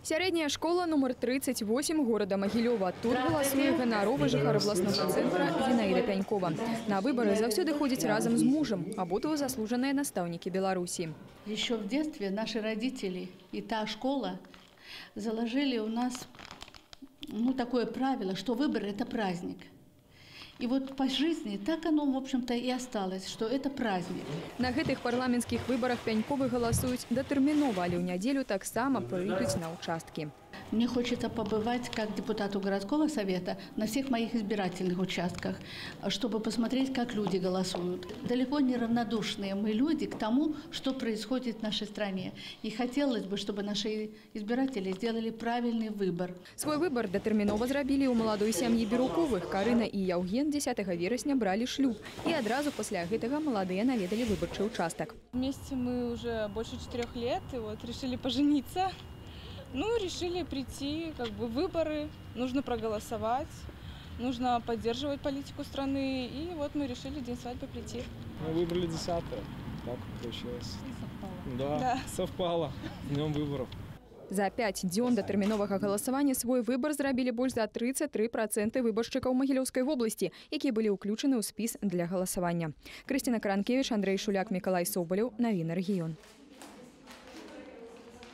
Сярэдняя школа номер 38 города Магілёва. Тут галасуе ганаровы жыхар абласнога цэнтра Зінаіда Пянькова. На выборы заўсёды ходзіць разом с мужем, абодва заслуженные наставники Беларуси. Еще в детстве наши родители и та школа заложили у нас такое правило, что выбор – это праздник. И вот по жизни так оно, в общем-то, и осталось, что это праздник. На гэтых парламентских выборах Пяньковы галасуюць датэрмінова, але ў нядзелю таксама прыйдуць на участки. Мне хочется побывать как депутату городского совета на всех моих избирательных участках, чтобы посмотреть, как люди голосуют. Далеко не равнодушные мы люди к тому, что происходит в нашей стране. И хотелось бы, чтобы наши избиратели сделали правильный выбор. Свой выбор датэрмінова зрабілі ў маладой сям'і Біруковых. Карына і Яўген 10 верасня брали шлюб. И адразу пасля гэтага маладыя наведалі выбарчы участак. Вместе мы уже больше 4 лет и вот решили пожениться. Решили прийти, выборы, нужно проголосовать, нужно поддерживать политику страны. И вот мы решили день свадьбы прийти. Мы выбрали 10-е, так получилось. Совпало. Да, совпало. Днем выборов. За 5 дзён датэрміновага галасавання свой выбор зрабілі больш за 33% выбаршчыкаў Магілёўскай вобласці, якія былі ўключаны ў спіс для галасавання. Крысціна Каранкевіч, Андрей Шуляк, Мікалай Собалеў. Навіны рэгіён.